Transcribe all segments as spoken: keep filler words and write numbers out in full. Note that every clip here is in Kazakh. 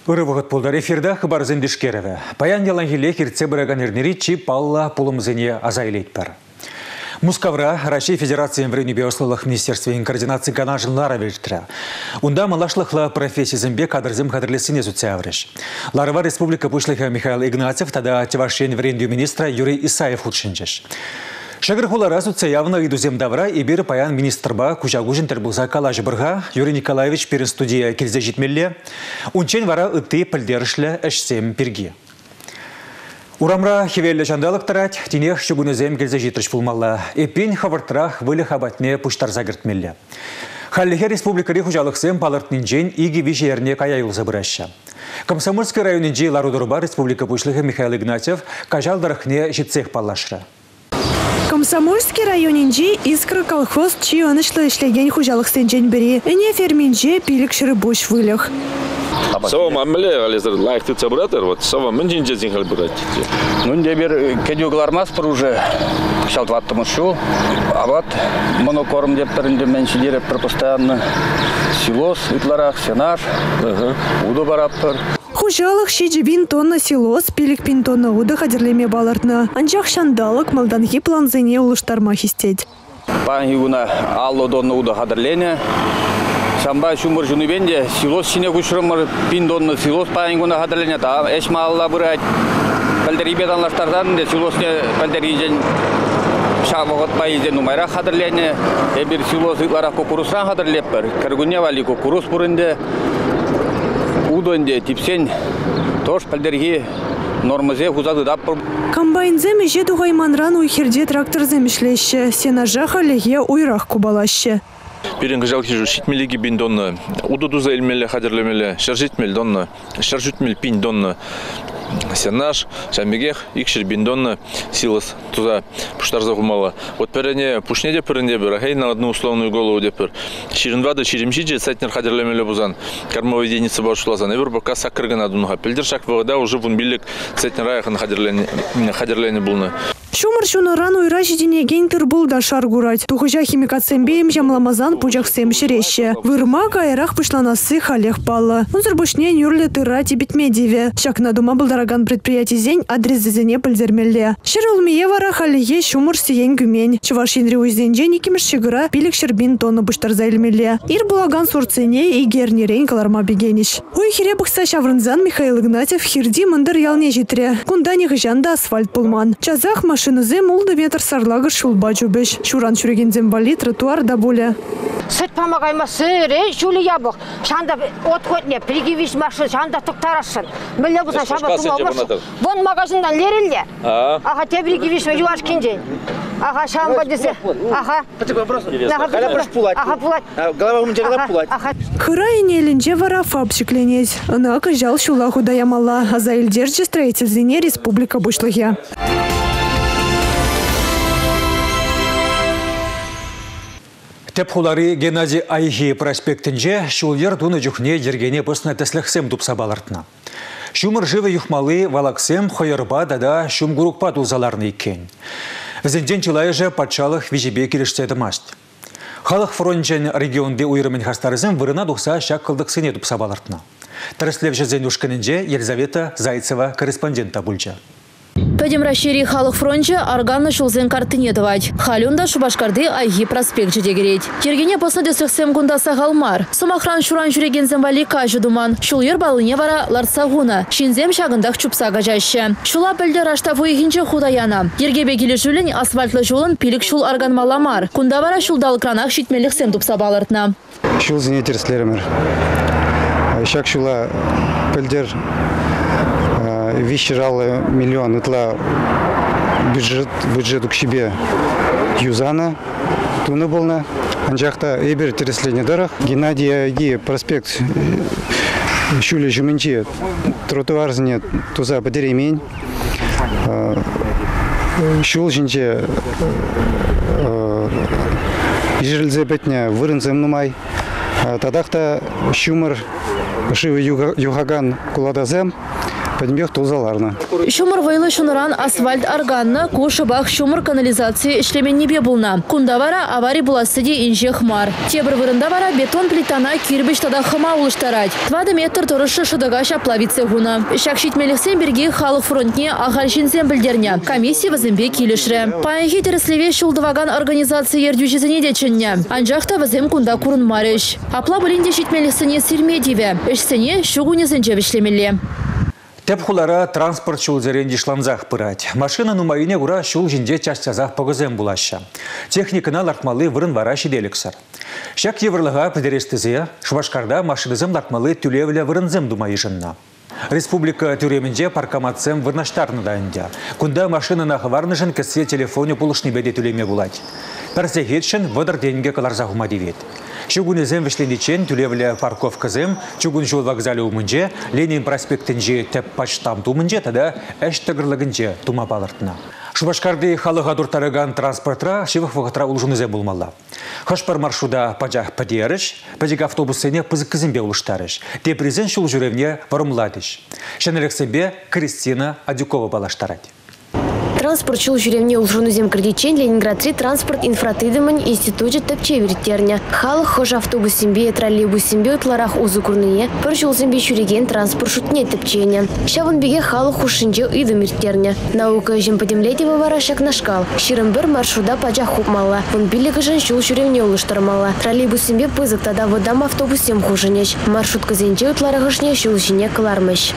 Ырывығыт болдар эфирда хыбар зендишкереве. Паян ялангеле хирце бұраган ернері чи палла пулымызыне азайлейт бар. Мускавра Россия Федерации Вренебеослылых Министерствен координации канажылара вельтра. Унда малашлыхла профессия зембе кадрзым кадрлесине зуцяврыш. Ларова Республика Пушлыха Михаил Игнатьев, тогда тевашен вренью министра Юрий Исаев худшинчеш. Шагырхулара явно иду земдавра и бир паян министрба кужагужин тербулза калажы бырга Юрий Николаевич перен студия келзе житмелле. Унчен вара ыты пілдерішлі әшсем перги. Урамра хевелле жандалық тарать, тинех шугунызем келзе житрыш пулмалла. Эпин хавартрах вылы хабатне пуштар загыртмелле. Халлихе республикари хужалықсем палыртнинжен иги вишерне каяйыл забыраща. Комсомольский районинжи Ларудоруба Республика Пушлыха Михаил Игнатьев кажалдарахне житсех паллашра. Комсомольский районинжи искра колхоз чи анышлы ишлеген хужалықсен бери. Эне ферминже пилік шыры бош вылық. Сова мамле алезер лайхты цабратер, вот сова мынжин жезин хал брать. Ну не бер кедюглармас пор уже шалтваттым шу, а вот монокорм деп перенде меншилер постоянно силос итларах сенаж, удо бараппер. Хужалық шеджебин тонна силос, пилік пин тонна уда хадерлеме балартна. Анчах шандалық малданхи планзене улыштарма хистеть. Панги гуна алло донна уда хадерлене. Самбай шумыр жунубенде силос шине кушрымыр пин тонна силос панги гуна хадерлене. Та эшма алла бұрайт. Пәлдер ибеданлаштардан де силосне пәлдер ижен шабығыт байызен умайра хадерлене. Эбір силос итлара кукурусран хадерлеппер. Кіргуне вали кукурус бұрынде. Удонде типсен тош пәлдерге нормазе хузады даппыр. Комбайнзем еже дуғайманран уйхерде трактор земішлеші. Сенажа халеге уйрақ кубалашы. Перен гажал хижу шитмелеги бин донна, удудуза эльмеле хадерлемеле, шаржитмель донна, шаржитмель пинь донна. Сенаж, шамбегех, икшер бин донна, силас туда пуштар загумала. Вот перене пушнеде перенде бер, а хей на одну условную голову депер. Ширинвада ширимшиджи сайтнер хадерлемеле бузан. Кармовый единица башлазан. Эвер бока сакрыган адунга. Пельдер шак вода уже вун билек сайтнер раяхан хадерлене булна. Шумыр шуны рану ираши денеген тырбул да шаргурать. Тухыжа химикатсембеем жамламазан пужаксем шереще. Вырма кайрах пышланасы халех палла. Унзыр бушне юрле тыра тибитмедиве. Шак надума булдараган предприятий зень адрес зазене пыльзермелле. Шерулмие вара халие шумыр сиен гümень. Чувашинри узденже никимеш шигыра пилик шербин тонны быштар зайлмелле. Ир булаган сурцене и гернерен каларма бегениш. Уй хире быкса шаврынзан Михаил Игнатьев хирди мындыр ялне житре. Кунда нихыжанда асфальт пулман. Чазах машинызем улды ветр сарлагыр шулба жубеш. Шуран шурегензем бали тротуар да боля. Süt pamagayma sığırı, şuli yabık. Şanda ot koytne, pilgiviş maşı, şanda tıktarasın. Böyle bu şaba tutmamış. Bon magazından lerille. Aha tebrigiviş ve yuvaş kince. Aha şamba dese. Aha. Aha pulay. Голова умче голова пулай. Хырайын елінже вара фабшикленез. Ына кажал шула худаямала. Аза илдерче строительзине республика бушлыге. Тепхулары Геннадий Айхи проспектінже шулер дуны жүхне ергене босна тәсліхсем дупса балартына. Шумыр живы юхмалы валаксем хойырба дада шум гурукпа дулзаларны иккен. Візінден чылай же патшалық вижебе келіштеді маст. Халық фронтжен регионде уйрымен хастарызым вырына дұқса шак қылдықсыне дупса балартына. Тіріслев жезен ұшқынынже Елизавета Зайцева корреспондента бұлжа. Пәдем рашери халық фронтжы арганны шулзен картыне давать. Халюнда Шубашкарды Айхи проспект жедегерет. Тергене посна десіқсем күнда сағалмар. Сумахран шуран жүрегензен вали кажы думан. Шул ер балыне вара ларцагуна. Шинзем шағындақ чупса гажашы. Шула пілді раштаву егінче худаяна. Ергебе келі жүлін асфальтлы жолын пилік шул арган маламар. Күнда вара шулдал кранах шитмелік сен дупса балыртна. Шул зіне терслерімір. Шак шула пілдер вещералы миллион итла бюджет бюджет к себе юзана туны болна анжақта эбер тереслене дарах Геннадий Ги проспект шуле жуминче тротуарзне туза бадеремень шул жинче ижелзе бетне вырынзем нумай тадахта шумыр шивы югаган куладазем Подмех тулзаларна. Шумыр вайлы шуныран асфальт арганна, кушыбақ шумыр канализация ишлемен небе булна. Кунда вара аварий буласыди инже хмар. Тебір вырында вара бетон плитана кирбіш тада хыма улыштарать. Твады метр тұрышы шыдыға шаплавице гуна. Шакшит мелексен берге халық фронтне ағаршинсен білдерня. Комиссия вазымбе килішрі. Паянхи тереслеве шулдываган организация ердюжезіне дечінне. Анжақта вазым кунда курын марыш. Апла білінде шитмелексене сирмедиве. Эшсене шугунезінже вишлемелі. Теп хулара транспорт шулзерен дишланзах пырать. Машина нумайыне гура шул жинде частязах погызем булаща. Техникана лартмалы вырын вара шиделексар. Шак еврлыга педерестезе, Шубашкарда машинызым лартмалы тюлевля вырынзем думайышынна. Республика тюременде паркоматсем вырнаштарны дайынде. Кунда машина нахварнышын кесе телефоне пулышны беде тюлеме булать. Персегетшін вăдыр денге каларзахума девет. Шугунезем вишлендичен тюлевля парковкызем, чугун жол вокзале умынже, Ленин проспектінже тәп почтам тумынже, тада әш тығырлығынже тума балыртына. Шубашкарды халыға дұртарыған транспортра шивық вғытра ұлжынызем болмалла. Хашпар маршруда пажақ падеріш, пәжік автобусыне пызық кізімбе ұлыштарыш. Тепрезен шул жүревне варымладыш. Шәнелексембе Кристина Адюкова балаштарать. Транспорт шул жүревне улжунузем кредичен Ленинградри транспорт инфратыдымын институте тәпче вериттерне. Халық хош автобусимбе, троллейбусимбе утларах узу курныне, пір жолзымбе шүреген транспорт шутне тәпчене. Шавын беге халық хушынже үйдым ирттерне. Наука жем подемлетева варашак нашкал. Ширым бір маршруда пачах хупмалла. Вон билігі жын шул жүревне улыштырмалла. Троллейбусимбе пызык тада водам автобусем хушынеш. Маршрутка зенче утларағышне шул жіне кылармыш.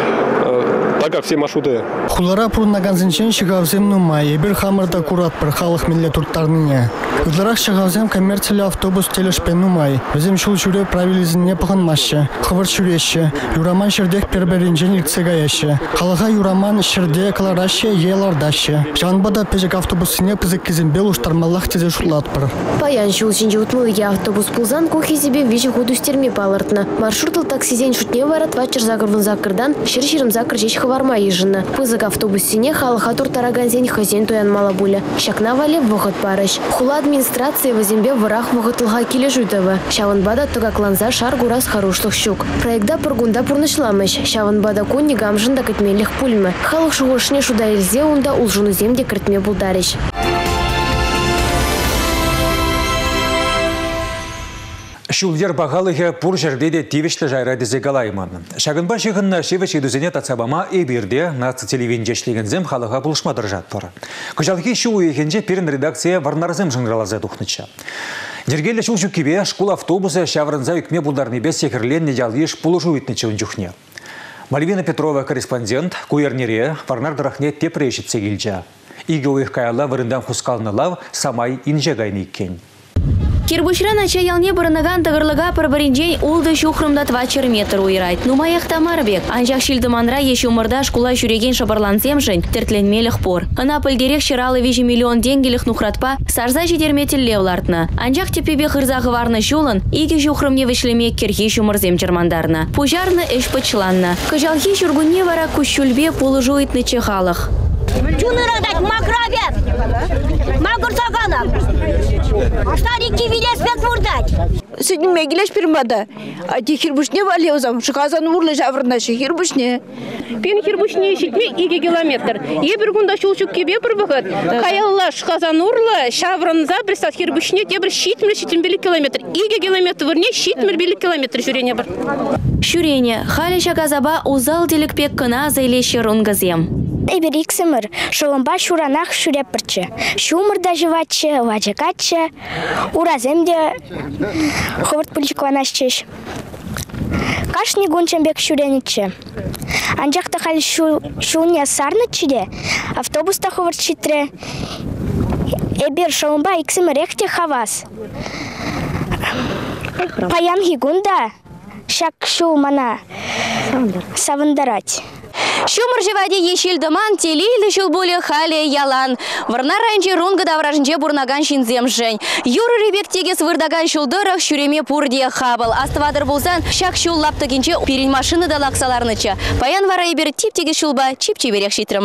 Так как все маршруты. Хулара пруннаган зенчен шигавзем нумай, ебір хамырда курат бір халық милле турттарныне. Удларах шигавзем коммерциялы автобус телешпен нумай. Өзем шул жүре правилизіне пығынмашы. Хывыр шүреші. Юраман шердек перберінжен иртсегаяшы. Халыға юраман шерде каларашы елардашы. Жанбада пежек автобусыне пызык кізімбел уштармаллах тезе шулат бір. Паян шул жинже утмылыге автобус пулзан кухезебе вижі худустерме палыртны. Маршрутыл таксизен шутне варат вачыр загырвын закырдан шыр-шырым закыр жеш хварма ежыны. Пызык автобусыне халыға туртараганзен хазен тоян мала буля. Шакна вале вғыт барыш. Хула администрация вазембе вырах вғытылға келе жүйдавы. Шавынбада тұгакланза шар гурас харушлық щук. Проекта пұргунда пұрнышламыш. Шавынбада конни гамжында кітмелік пульмы. Халық шуғышне шуда елзе онда улжуну земде кіртме бұлдарыш. Шулдер бағалығы пұр жердеде тивішлі жайра дезе галайман. Шағынба шығынна шевіш едузене татсабама эбирде нацы телевинжешлігінзім халыға бұлышмадыр жатпыр. Күжалғы шу егенже перін редакция варнарзым жыңралазы дұқныча. Дергелі шул жүккебе школ автобусы шаврынза үкме бұлдарны бес секірлен недялыш пұлыжу үтнічі үнжүхне. Мальвина Петрова, корреспондент, куернере варнар дырахне тепрешет сегілжа. Игі ойық каялла вырындан хускалны лав самай инже гайны иккен. Кирбушран ача ялне бұрынаған тығырлыға пір-бірінжен улды шухрымда твачыр метр уйрайт. Нумаяқта марбек. Анжақ шилдыманра еш умырда шкула жүреген шабарланзем жын тіртленмелік пор. Ына пілдерек шыралы вежі миллион денгелік нухратпа сарза жедерметіл левлартны. Анжақ тепебе қырзағы варны шулын, игі жухрымне вішлемек керхи шумырзем жермандарны. Пужарны эш пычланны. Кыжалхи жүргүнне вара күшшүлбе полы жуйтны чехалық. Чунырагдать макровят, макурсаганов, старики вилеспет мурдать. Сегодня мегилеш пермада, а те хирбушне валеузам, шихазан урлы жаврнаши хирбушне. Пен хирбушне ищитме иге километр. Ебір гунда шулчук кебе бір бұғыт. Каялла шихазан урлы шаврынза бірсат хирбушне тебір щитмір щитмбелі километр. Иге километр вырне щитмір белі километр жүрене бір. Шүрене, халі шаказаба узал делікпек кына зайлеші рунгазем. Эбер иксымыр, шылымба шуранах шүрепірчі. Шумырда живатчы, ваджакатчы, ураземде ховырт пыльчықланашчыш. Кашни гунчамбек шүренічі. Анжақта қалі шуыне сарнычыде, автобуста ховырт шитре. Эбер шылымба иксымыр екте хавас. Паян гигунда, шак шу мана савындарать. Шумыр живаде ешілдіман телейлі жыл боле халі ялан. Варна ранжи рунга давражынже бурнаган шинзем жын. Юры ребектегес вырдаган шулдырық шүреме пурде хабыл. Астывадыр болсан, шак шул лаптыгенче перен машины да лақсаларнычы. Паян вара ебір типтеге шулба чип-чеберек шитрымыр.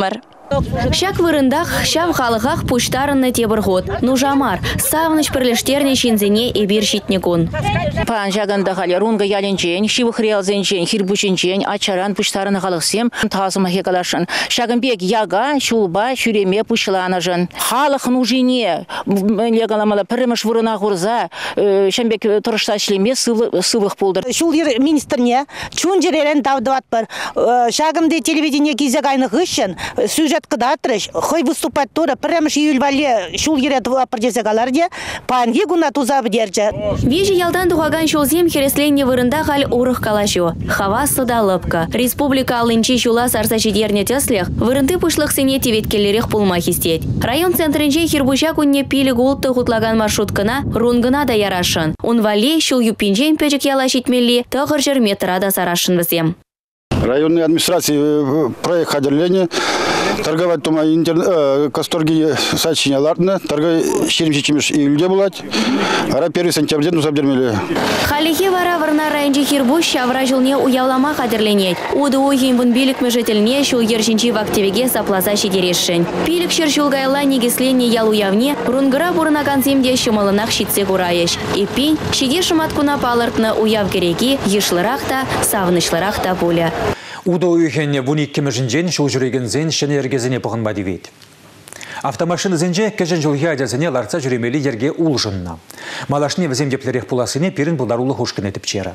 Шак вырындах, шав халыхах пуштарынны тебір год. Нужамар, савныш пірліштерне шинзене эбир шитнекун. Пан жаганда хали рунга ялинчен, шивых реалзенчен, хирбученчен, ачаран пуштарыны халықсем, тазыма хекалашын. Шагынбек яга, шулба, шуреме пушланажын. Халық нужине, легаламала піріміш вырына ғурза, шамбек тұрышта шлеме сывых пулдыр. Шул министрне, чун жерелен давдыват бар. Шагымды телевидение кезек айны ғышын, сюжет кыдатрыш, хой выступать тора, піріміш июль шул ерет апардезегаларде, панги гуна тузаб держа. Вежи ялдан тухаган шулзем хересленне вырында хал урых калашу. Хава сыдалыпка. Республика алынчи шула сарса жидерне теслех, вырынды пушлых сене теветкелерех пулма хистет. Район центринче хирбуча кунне пили гулты хутлаган маршруткана рунгына да ярашын. Унвали шул юпинжен печек яла шитмели, тағыр жер метрада сарашын візем. Районной администрации проект хадерления, торговать тума интер касторги сачиняларны, торгай шеремчичимиш июльде булать, ара первый сентябрьде нусабдермели. Халихи вара варна райончи хирбуш шавра жылне уявлама хадерленет. Уды уйхин бун билик межетельне шул ержинчи в активеге саплаза шидерешшен. Пилик шер шулгайла негесленне ял уявне, рунгыра бурнаган земде шымалынах шитсе курайыш. Эпин шидешым аткуна палыртны уяв кереги, ешлырахта, савнышлырахта пуля. Удо үйхенне вуник кемежінжен шул жүреген зен шене ергезіне пұғынба девейд. Автомашины зенже кежен жылғы адязыне ларца жүремелі ерге улжынна. Малашне віземдеплерек пуласыне перін бұлдарулы хушкын етіп чері.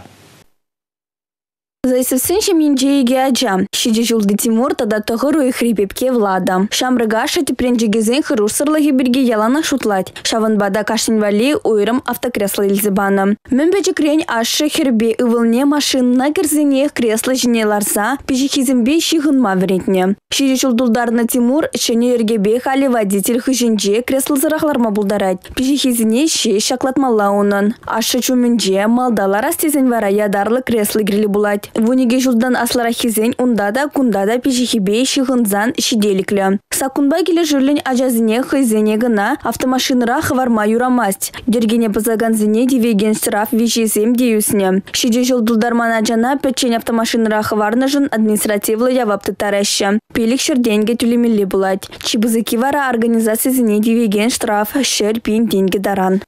Зайсывсынші менжейге аджам. Шиджи жылды Тимур тада тұғыру и хрипепке влада. Шамрыгаша тепренжегезен хырушсырлығы бірге ялана шутлать. Шаванбада кашинвали уйрым автокресло илзібаны. Мөнбәжі крен ашы хербе ывылне машинна керзене кресло жіне ларса, пежихизімбе шиғынма веретне. Шиджи жылдулдарына Тимур шене ергебе хали водитель хыжынже кресло зырақларма булдарать. Пежихизіне ше шаклатмалла унын. Ашы чумінже малдалар астезен вара ядарлы кресло грили булать. Вуниге жылдан аслара хизен ундада кундада пижихибе шиғынзан шиделіклі. Сакунба келі жүрлін ажазыне хызене гына автомашиныра хварма юрамасть. Дергене пызаганзыне девеген штраф вишесем деюсне. Шиде жылдулдарман аджана пөтчен автомашиныра хварны жын административлы явапты тараща. Пелік шырденге түлемелі булать. Чибызыки вара организациясыне девеген штраф шыр пин деньги даран.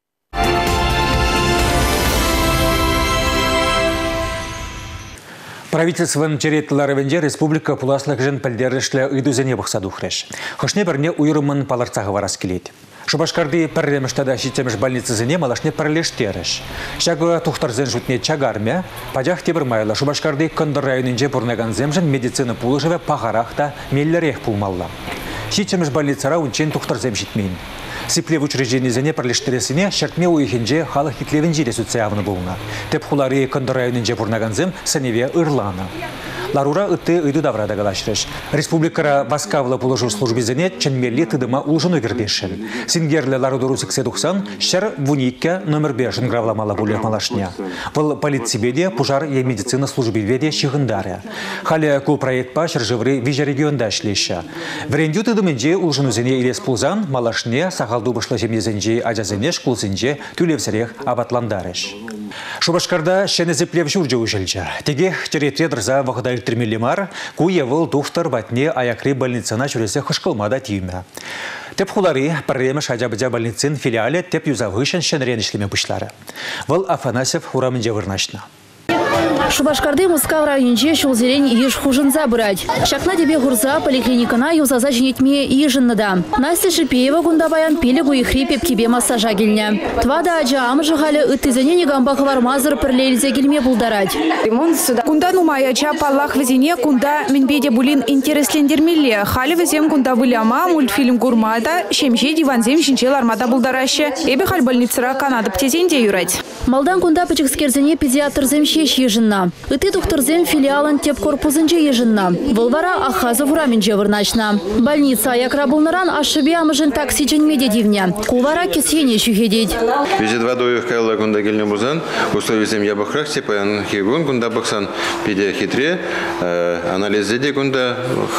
Правительствен черетларывенде республика пуласлық жын пілдерішлі үйдузене бұқса дұқреш. Хошне бірне ұйырымын паларцағы варас келеді. Шубашкарды пірреміштада шитеміш больницызыне малашне пірлештеріш. Шағы тұқтарзен жұтне чагарме, падях тебірмайлы Шубашкарды көндір районынже бұрнаган земжін медицина пулы жыве пағарақта меллерек пулмалла. Шитеміш больницара үнчен тұқтарзем житмейін. Сиплев учрежденизене пірлештересіне шертме уйхенже халық хитлевін жире сүтсеявны болына. Теп хулары көндір районынже бұрнаганзем сәневе ырланы. Ларура ыты ыйду даврада галашреш. Республикара Баскавла положу службизене ченмелли тыдыма улжыну вердешен. Сингерле ларудуру сексен тоқсан шер вуникке номер бешен гравламала булер малашня. Выл политсибеде пужар и медицина службиведе шигындаре. Халя кул проектпа шержевры вижа регионда шлеща. Врендю тыдымынже улжынузене илес пулзан малашне сахалду бышла земезенже аджазене шкулзенже тюлевсерех абатландареш. Шубашкарда шенезеплев журджа ужельча. Тегех черетредрза вахадаль термилимар, куе выл туфтар батне аякри больницана чуресе хышкылмада тиюме. Теп хулары парремеш аджабыджа больницин филиале теп юзавышен шенренешлеме пышлары. Выл Афанасьев хурамынже вырнашна. Шубашкарды Мускав районче шулзерен еш хужынза брать. Шакна тебе гурза поликлиникана юзаза женетме ежиннада. Настя Шипеева гунда баян пилегу и хрипеп кибе массажа гильня. Твада аджа амжихали ыттызене гамбах вармазыр перлельзе гильме булдарать. Кунда нумая ча паллах везене кунда минбеде булин интереслендермелле. Хали везем кунда выляма мультфильм гурмада шемше диванзем шинчел армада булдараще. Эбе халь больницара Канада птезенде юрать. Малдан кунда печекскерзене педиатр земщеш ежинна. Ыты тухтырзем филиалын теп корпусынче ежинна. Вылвара Ахазов раменче вырначна. Больница якрабулнаран ашыбе амыжын такси дженмеде дивня. Кувара кесене шухедеть. Везет водой кайла кунда гельне бузан. Условием ябахрах тепан хигун кунда баксан пиде хитре. Анализ де кунда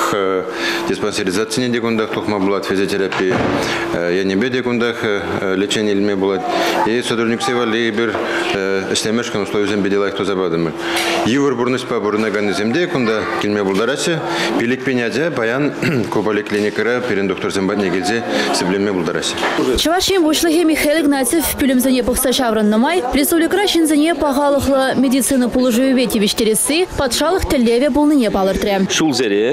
диспансеризация де кунда тухма булат физиотерапия. Я не беде кунда лечение илме булат. И сотрудник севали бир истемешкен условием беделах то забадым. Юр бурныс по бурнаган земде, кунда килме булдарасе, пилик пеняде, баян кубали клиникара, перен доктор Зембадне гильзе, сиблеме булдарасе. Чувашин бушлыхе Михаил Игнатьев пилюмзане пухса шавран намай, республика шинзане пагалыхла медицина положую вети вещтересы, подшалых телеве полныне палыртре. Шулзере,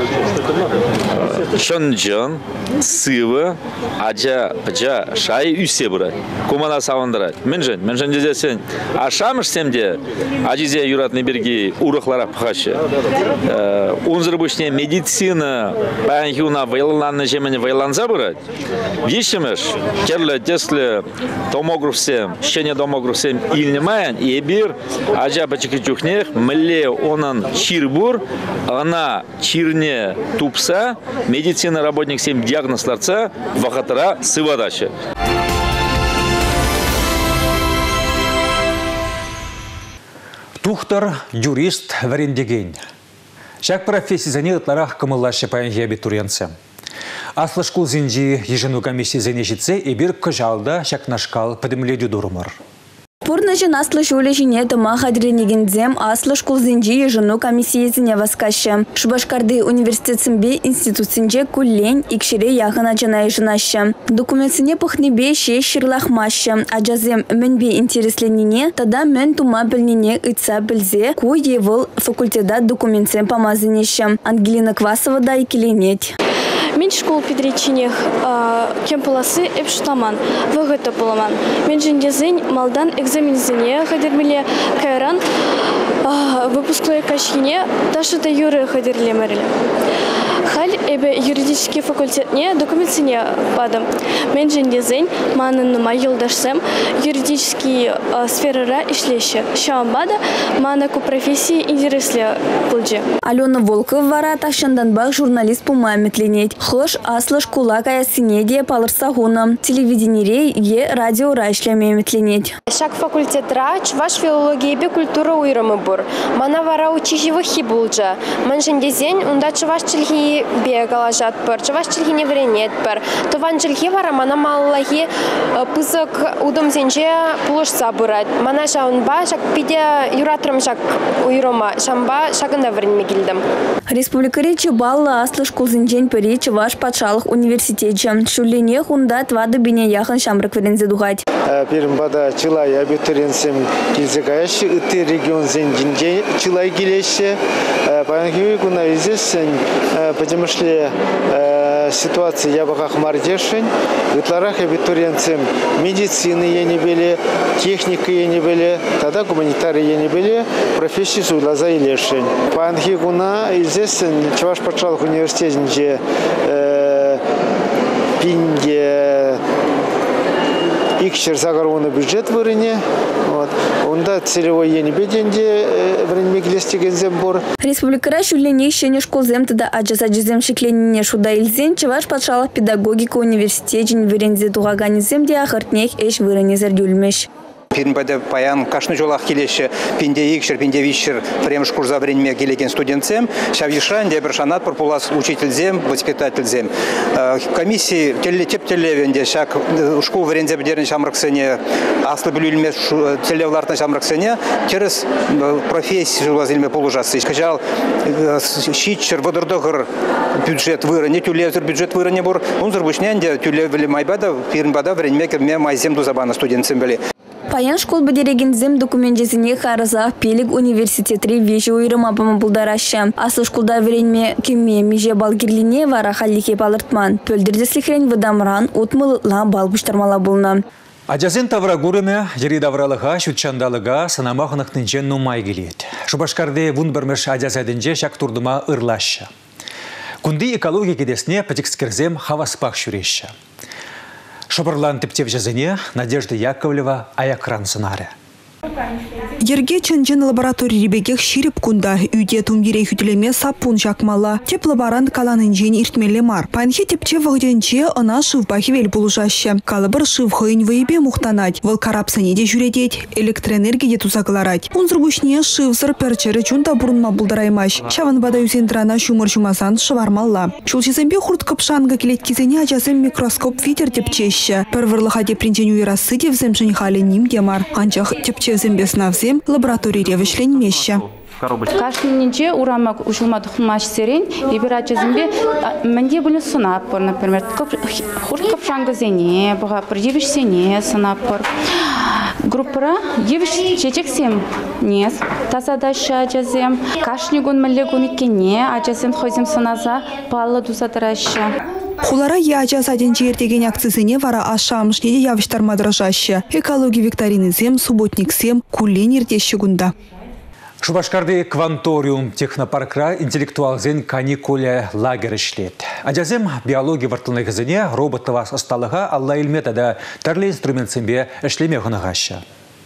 шонджан, сыва, аджа, аджа, шай үсе бұрай. Кумана савандырай. Менжен, менжен дезесен. А шамыш семде, аджизе юратны берги урахлара пхашы. Унзыр бушне медицина, баян юна вайланны жемені вайланза бұрай. Вишемеш, керлі, деслі, томограф сем, шене томограф сем илнемайын, ебір, аджа бачыки чухнех, міле онын чирбур, она чирне тупса, медицина работник сем диагноз ларца, вахатара сывадачы. Тухтар, юрист, варендеген. Шак профессии занятыларах кымыллашы паянги абитуриенцы. Аслы школ зинжи ежену комиссии занежице и бир кыжалда шакнашкал подымледу дурумар. Пурнажы наслы шуле жіне тыма хадренегензем аслы школ зинжи ежену комиссиесіне васкашы. Шубашкарды университетсімбе институтсінже күллен икшіре яғына жана еженашы. Документсіне пұхнебе ше шырлахмашы. Аджазем мінбе интересленіне, тада мен тума білнене ұйтса білзе, ку евыл факультета документсен памазынеші. Ангелина Квасова да икеленет. Мен школ педречинех кем полосы эпштаман, вагыта поламан. Мен жендезень малдан экзамензине хадермеле кайран выпускной кашине ташыта юры хадерлемерли. Халь эбе юридический факультетне документсине падам. Мен жендезень манын нума юлдашсем юридический сферара ишлеше. Шамбада манаку профессии интересле пулджи. Алена Волкова вара ташандан бак журналист пумаметленет. Хыш аслы школа каясинеде палырса гуна. Телевиденире е радио рашлямеметленет. Шак факультетра чуваш филологии бе культура уйрымы бур. Мана вара учиживы хибулджа. Манжендезень унда чуваш чилхи бе галажат пыр, чуваш чилхи не вренет пыр. Туван чилхи вара мана маллахи пызык удымзенже пулышса бурат. Мана шаунба шак пиде юратрым шак уйрыма. Шамба шагында вренме келдім. Республика речи балла аслы школ зинжен пыри чуваш патшалық университетче. Шуллене хунда твады бине яхын шамрык верензе дугать. Пермбада чилай абитуриенсем килзегаящи ыты регион зенжинже чилай келеші. Паянхиви куна изесен, потому что ситуация я бахах мардешень. Ытларах абитуриенсем медицины я не были, техника я не были, тогда гуманитары я не были, профессии судлаза и лешень. Паянхиви куна изесен чуваш патшалық университетинже пинге икшер загарваны бюджет вырыне. Онда целевой енебеденде вренме келестеген зембор. Республикара шуллене шене школзем тада аджаса жезем шекленіне шуда илзен чуваш патшалық педагогика университетин верензе туғаганеземде ахыртнех эш вырыне зердюльмеш. Пермбада паян кашны жолах келеші пинде икшер, пинде вишер премш курса вренме келеген студентсем, шавишан дебершанат пропулас учительзем, воспитательзем. Комиссии теле теп телевенде шак школ врензе бедерен шамраксене, аслы білюльме телевлартан шамраксене, через профессию лазильме полужасы. Скажал щитчер водордогр бюджет выране, тюлезер бюджет выране бур, он зарбушненде тюлевели майбада, Пермбада вренме керме майзем дузабана студентсем были. Паян школ бедерегензем документезіне қарызақ пелік университетри вежі ойрым апамы бұлдарашы. Асы школда веренме кеме меже балгерліне вара халлике балыртман. Пөлдірдеслікрен выдамран отмылыла балбыштармала болна. Аджазен тавра гурыме, жери давралыға, шүтчандалыға санамағынықтынчен нумай келет. Шубашкарды вун бірмеш аджазадынже шак турдыма ырлашы. Күнді экология кедесіне патекскерзем хаваспақ шүреші. Шобырлан тіптеп жазыне Надежда Яковлева аякран сценария. Ерге чынжын лабораторий ребекех ширип кунда, үйде тумгерей хүтілеме сапун жақмала. Теп лаборант каланын жен иртмелі мар. Панхи тепче вғденче ына шывбахи вел булушаще. Калыбыр шывхойн выебе мухтанать. Выл карапсыне де жүредет, электроэнергия тузакларать. Унзырбушне шывзыр перчері чунда бурынма булдараймаш. Шаван бада юзендрана шумыр шумасан шывармалла. Чулчизембе хурт капшанга келеткизене ажазым микроскоп витер тепчеще. Первырлыха депринчен уйрасы девзем шынхали ним демар. Анчах тепчевзем беснавзем лабораторий ревышлен меща. Кашнинче урамак ушулмады хумаш серен, и бирачезимбе менде были сунапор, например, хур капшангазене, бага придивиш сене сунапор. Группа девиш чечексем нес, тазадаша ажазем, кашнигун малегун икене, ажазем хозем саназа, палла дузадраща. Хулара яжа саденче ертеген акцизыне вара ашамыш неде явыштарма дрожаща. Экология викторины зем, субботник зем, кулен ертещи гунда. Шубашкарды кванториум технопаркра интеллектуал зен каникуля лагерь ишлет. Ажазем биология вартылных зене роботовас осталыга алла илметада тарле инструмент сембе эшлеме гынагаща.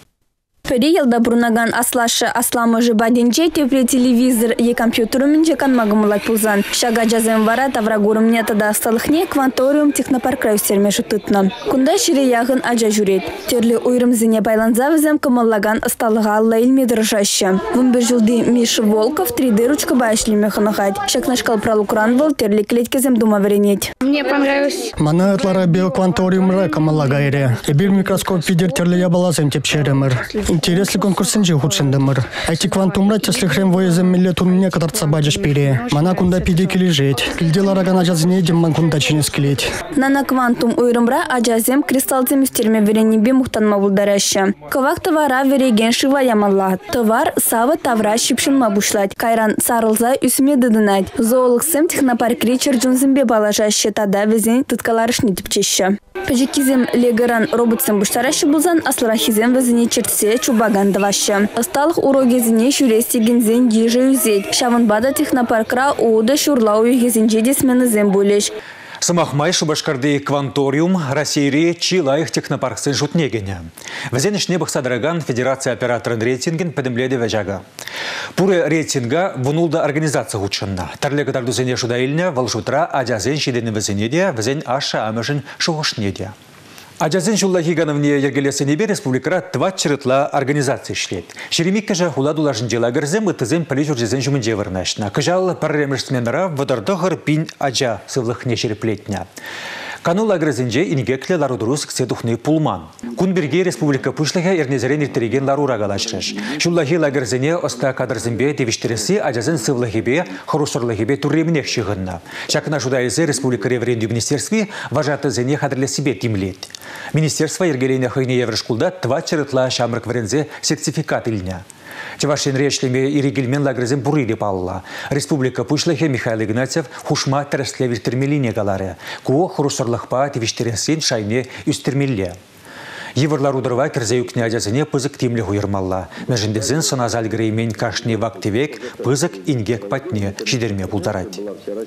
Пери елда бурнаган аслашы асламы жыбаденче тепре телевизор е компьютерумен жекан магымылать пулзан. Шага жазем вара таврагурым нетада асталыхне кванториум технопаркра үстерме шутытны. Кунда шире ягын ажа жүрет. Терли уйрым зене байланза візем кымыллаган асталыга алла илме дырышашы. Вымбір жылды Миша Волков три дэ ручка байшлеме хынахать. Шакнашкал пралукран был терли клетkezem дума веренет. Мне понравилось. Мана этлара биокванториумра кымыллагайре. Эбир микроскоп видер терли ябалазем тепшеремер. Интересный конкурсын же худшендемыр. Айти квантумра тесли хрен воезем миллетун некоторт сабаджиш пире. Мана кунда пидеки лежет. Илдела рагана жазне дем ман кунда чинес клеть. Нана квантум уйрымра ажазем кристалзем үстерме веренебе мухтанма булдараща. Кавак товара вереген шива ямалла. Товар сава тавра шипшинма бушлать. Кайран сарылза үсме дыдынать. Зоологсем технопаркри черджунзембе балажаща тада везен тыткаларышни типчеща. Пажикизем легаран роботсем буштараща булзан асларахизем везене чертсе чубаган даваща. Осталых урогезине шурести гензен диже юзеть. Шаванбада технопаркра уда шурла уегезинже десмены зем булеш. Самахмай Шубашкарды кванториум России чилаих технопарксын шутнегене. Везенеш небах садраган Федерация операторын рейтинген педемледе вежага. Пуры рейтинга вунулда организация учынна. Тарлега тардузене шудаильне валшутра ажазен шидені везенеде, везен аша амышын шуғышнеде. Ажазен жуллахи гановне ергелесенебе республикара тватчырытла организация шлет. Шеремикка же хуладулашын дела гырзем ытызем полижуржезен жумынже вырнашна. Кажал парремешсменара вадардығыр пин ажа сывлыхне шереплетня. Канул агрезенже ингекле ларудурус кседухны пулман. Кунберге республика пушлыха эрнезерен иртереген ларура галашрыш. Шуллахи лагерзене оста кадрзембе девиштереси ажазен сывлахибе, хорусорлахибе турремнех шигынна. Шакна шудайзе республика референдум министерстве важаты зене хадрля себе тимлет. Министерство ергелейна хыйне еврошкулда твачырытла шамрак варензе сертификат ильня. Чевашин решлеме и регельмен лагрезем бурыли палла. Республика пушлыхе Михаил Игнатьев хушма тересле виштермелине галаре. Ко хурусорлахпа тивиштересен шайне үстермелле. Еврлару дырва керзею князязыне пызык тимле хуйырмалла. Межіндезін соназаль греймен кашне вактивек пызык ингек патне шидерме пулдарать.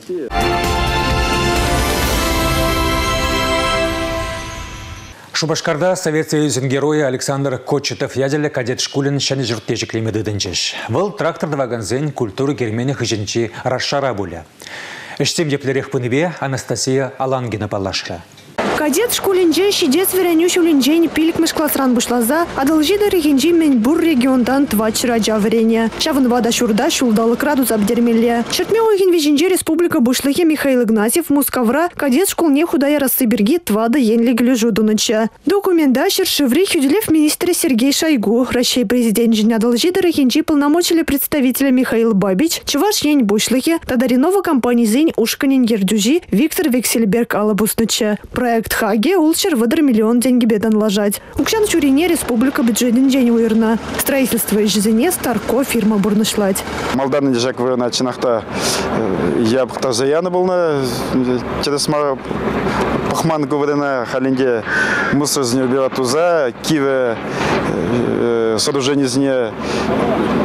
Шубашкарда Совет Союзын героя Александр Кочетов ядерлі кадет шкулін шәне жүрттежіклеме дыдынчыш. Выл трактор дваганзен культуры гермені хыжынчы расшара буля. Эштем деплерех пыныбе Анастасия Алангина палашра. Кадет школинже шидец веренюш улинжень пиликмеш классран бушлаза, адалжида регенжи мен бур региондан твачыра жаврене. Шавынвада шурда шулдалы краду забдермелле. Шертме ойген веженже республика бушлыхе Михаил Игнатьев Мускавра кадет школне худая рассыберги твада енлиглю жудуныча. Документа шершеври хюделев министр Сергей Шойгу, Россия президент жень адалжида регенжи полномочили представителя Михаил Бабич, чуваш ень бушлыхе, тадаринова компания зень ушканин ердюжи Виктор Вексельберг алабусныча. Проект Хаге улчер выдар миллион деньги бедан ложать. Укшан чурине республика бюджетен день уирна. Строительство из жизни Старко фирма бурнышлать. Малдарный дежак вы начинахта я бхта заяна был на телесма пахман говорена халинде мусор з нее туза киве сооружение из нее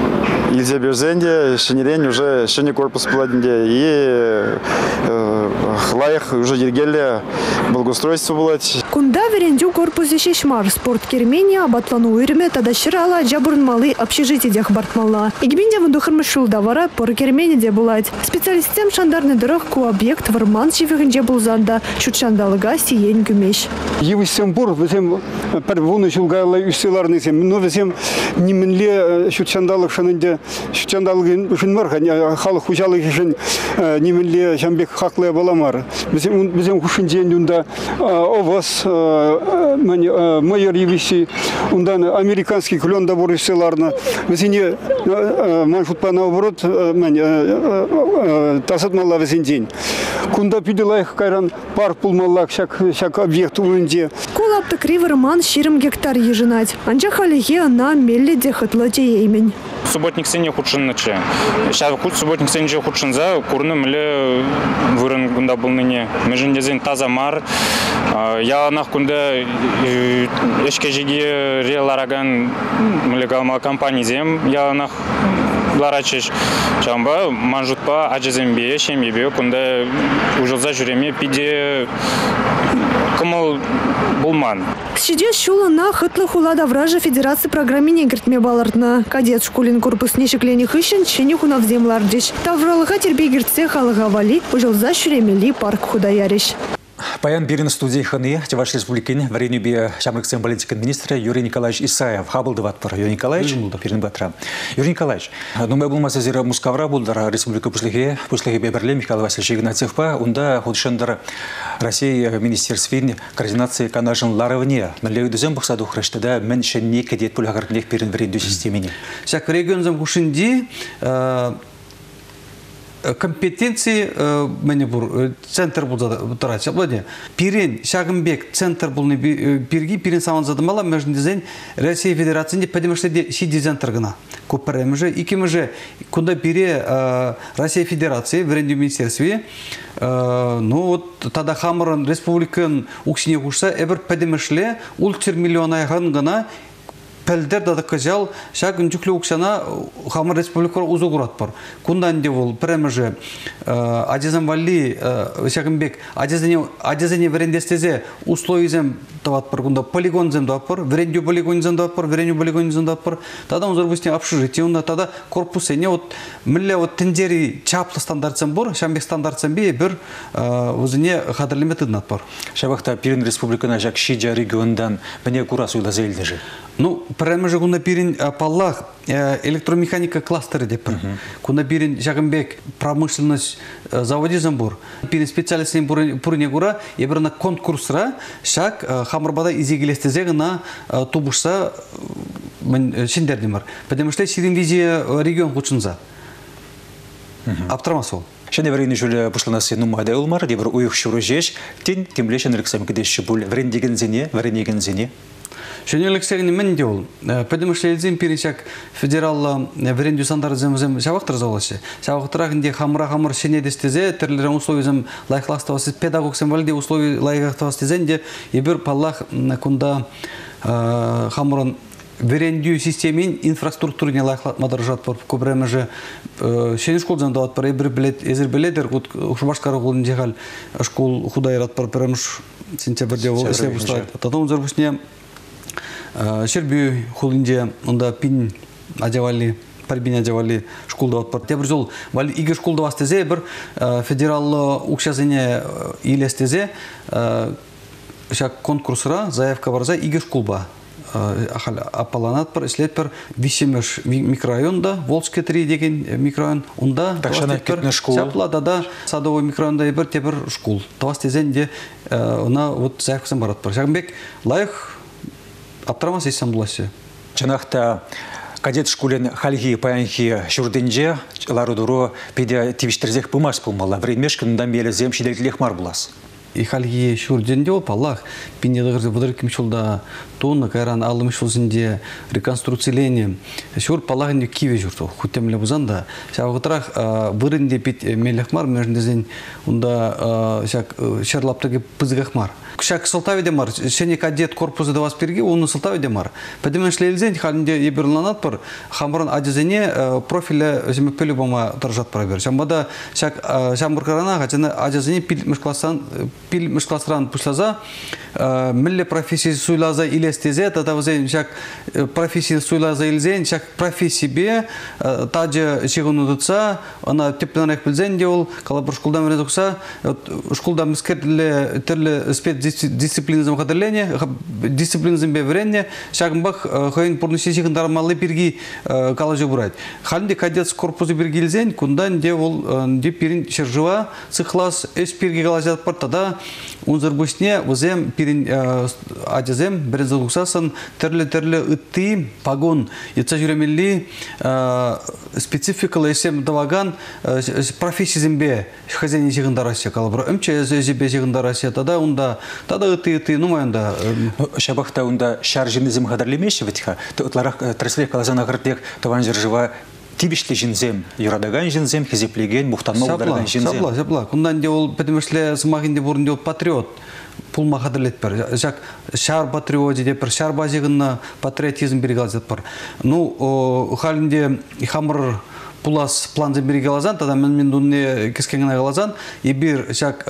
Ильзе Берзенде, Шенерень уже Шене корпус Пладенде и лайх уже ергеле благоустройство было. Кунда верендю корпусе шешмар спорт кермения абатлану уйрме тада ширала жабурнмалы общежитие дях бартмала. Игбинде вундухармышул давара пор кермения де булать. Специалистем шандарный дорог ку объект варман шивихенде булзанда шутшандалыга сиен гумеш. Евисем бор, везем первуны шулгайла үсиларны сем, но везем нименле шутшандалык шанынде шутшандалыгын шынмар, халық хужалык шын нименле шамбек хаклая баламар. Везем везем хушинжен юнда овас майор евиси ундан американский клен добор үсиларны. Везене маншутпа наоборот тасатмалла везен день. Кунда пиделайх кайран пар пулмаллак шак шак объект улынде. Кулапты кривый роман ширым гектар ежинать. Анча халихе на мелле дехатлы имень. Субботник сене худшин ночи. Сейчас худ субботник сене же худшин за курны мле вырын кунда был ныне. Межен дезен таза мар. Я нах кунда эшкежиги реалараган мле галма компании зем. Я нах ларачеш чамба манжутпа аджезембе шемебе кунда ужылза жүреме пиде кымыл булман. Сейчас шула на хытлы хулада вража Федерации программе негртме балардна. Кадет школин корпус нешеклених ищен ченю хунав землардиш. Тавралыха тербе гиртсе халыга вали ужылза жүремели парк худаяриш. Паян бирин студии ханы Чуваш Республикин варенью бе шамрыксен политикан министра Юрий Николаевич Исаев хабылдыват пар. Юрий Николаевич бирин батра. Юрий Николаевич, ну мы булмаса зира мускавра булдара республика пуслихе пуслихе беберле Михаил Васильевич Игнатьевпа унда худшендара России министерстве координации канажен ларовне на леюдузем бахсаду хрештада меньше не кадет пулягарклех перед вредью системе. Всяк регион замгушинди компетенции менебур центр был тарать. Обладе пирен шагымбек центр был не пирги пирен саман задумала между дизайн Россия Федерации не потому что си дизайн торгана. Куперем же и кем же куда пире Россия Федерации в ренде министерстве ну вот тогда Хамрон республикан уксине курса эбер подемешле ультер миллиона гана пелдер да казал шагын жүкле уксана Хамар республика узугурат бар. Кундан де бол прямо же Адизам Валли Шагымбек Адизане Адизане врендестезе условием тават бар кунда полигон зем да бар, врендю полигон зем да бар, врендю полигон зем да бар. Тогда он зарбустне общежитие, он тогда корпусе не вот милле вот тендери чаплы стандарт зем бар, Шамбек стандарт зем бе бер узне хадрлимет иднат бар. Шабахта пирин республикана жак шиджа региондан мне курас уйлазелде же. Ну, прямо же куна пирин паллах электромеханика кластеры деп. Куна пирин Шагымбек промышленность заводи замбур. Пирин специалистен пурне гура ебрана конкурсра шак хамарбада изегилестезе на тубушса шиндердимар. Потому что сирин визия регион хучунза. Аптрамасол. Шене варенье жюле пушланасы нумаде улмар дебр уйх шуружеш тин тимлешен рексам кидеш бул врендеген зене вареньеген зене. Шенелик сегни мен дел, потому что эльзим пересек федерал вренду стандарт зем шавахтар завосе. Шавахтар где хамра хамр шене дестезе терлерен условием лайхластавасы педагог символде условий лайхластавасы где ебер паллах кунда хамрон вренду системен инфраструктурне лайхлатмадаржат по кубреме же шене школ зандават пар ебер билет эзер билетер кут шубашкара голын дегал школ худайрат пар премш сентябрьде волосе пустат. Татом зарбусне Шерби хулинде онда пин адевали парбин адевали школда отпар. Тебір жол вали иге школда вастезе бір федерал укшазене илестезе шак конкурсра заявка барза иге школба апаланат пар ислет пар висемеш микрорайонда Волжский три деген микрорайон онда чапла да садовый микрорайонда бір тебір школ. Тавастезенде она вот заявкасын барат пар. Шагымбек лайх Аптрамас есть самдуласе. Чанахта кадет школен хальги паянхи шурденже ларудуру педя тивиштерзех пумаш пумала. Времешкин дамбеле зем шиделтлех марбулас. ихалги шурденде ол паллах пинедагырды выдырким шулда тонна кайран алым шулзинде реконструкцияление шур паллагын киве журту хутемле бузанда шавгытрах вырынде пит мелехмар междезен унда шак шарлаптыгы пызгахмар шак сылтавиде мар шене кадет корпусы да васпирги оны сылтавиде мар потому что лелзен халинде еберланат пар хамран ажезене профиле зимепеле бома торжат пробер шамбада шак шамбуркарана хачана ажезене пил мышкласан пил мышкласран пушлаза милле профессии суйлаза илестезе тата возен шак профессии суйлаза илзен шак профессии бе таджа шигунудутса она тепленек билзен дел калабур школдан вередукса школда мискерле терле спецдисциплинизм хадерление дисциплинизм бевренне шагмбах хойн порнусисихин дармалы бирги калажы бурайт халинде кадет корпусы биргилзен кундан де ол де пирин шержива цихлас эс пирги калажат партада унзырбусне возем пирин ажазем березалуксасын терле-терле ытты погон яца жүремелли спецификалы есем даваган профессизмбе хозяйни жигындарасия калабыр өмче зебе жигындарасия тада унда тада ытты-ытты нумайында шабахта унда шаржинизм хадарлемеші витха тутларах трасле калазан агыртек таван жыржыва тибишле жинзем, юрадаган жинзем, хизеплеген, мухтанмол дарган жинзем. Сапла, сапла. Кундан де ол, потому что смагинде бурын де ол патриот. Пулма хадрлет пер. Жак шар патриот де пер, шар базигынна патриотизм берегалзет пер. Ну, халинде хамыр пулас планзы берегалазан, тада мен мен дунне кескенген агалазан, и бир жак